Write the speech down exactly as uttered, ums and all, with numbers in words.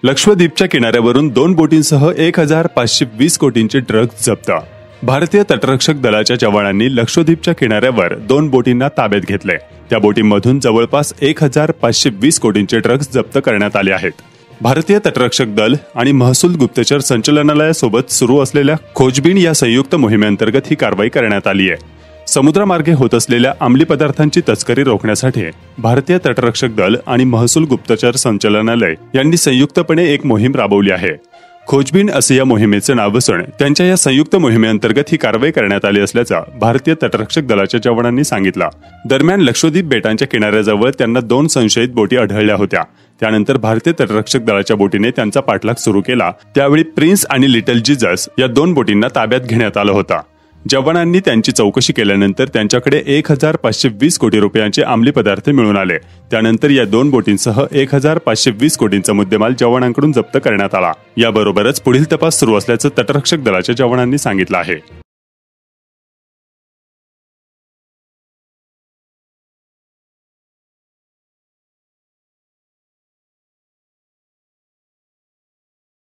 लक्षद्वीपच्या किनाऱ्यावरून दोन बोटींसह एक हजार पाचशे वीस कोटींचे ड्रग्ज जप्त। भारतीय तटरक्षक दलाच्या जवानांनी लक्षद्वीपच्या किनाऱ्यावर दोन बोटींना ताब्यात घेतले। त्या बोटींमधून जवळपास एक हजार पाचशे वीस कोटींचे ड्रग्ज जप्त करण्यात आले आहेत। भारतीय तटरक्षक दल आणि महसूल गुप्तचर संचालनालयासोबत सुरू असलेल्या खोजबीण या संयुक्त मोहिमेअंतर्गत ही कारवाई करण्यात आली आहे। समुद्रामार्गे होत असलेल्या अंमली पदार्थांची तस्करी रोखण्यासाठी भारतीय तटरक्षक दल आणि महसूल गुप्तचर संचालनालय यांनी संयुक्तपणे एक मोहीम राबवली आहे। खोजबीण असे या मोहिमेचे नाव असून त्यांच्या या संयुक्त मोहिमेअंतर्गत ही कारवाई करण्यात आली असल्याचं भारतीय तटरक्षक दलाच्या जवानांनी सांगितलं। दरम्यान लक्षद्वीप बेटांच्या किनाऱ्याजवळ त्यांना दोन संशयित बोटी आढळल्या होत्या। त्यानंतर भारतीय तटरक्षक दलाच्या बोटीने त्यांचा पाठलाग सुरू केला। त्यावेळी प्रिन्स आणि लिटल जीजस या दोन बोटींना ताब्यात घेण्यात आलं होतं। जवानांनी त्यांची चौकशी केल्यानंतर त्यांच्याकडे एक हजार पाचशे वीस कोटी रुपयांचे अंमली पदार्थ मिळून आले। त्यानंतर या दोन बोटींसह एक हजार पाचशे वीस कोटींचा मुद्देमाल जवानांकडून जप्त करण्यात आला। याबरोबरच पुढील तपास सुरू असल्याचं तटरक्षक दलाच्या जवानांनी सांगितलं आहे।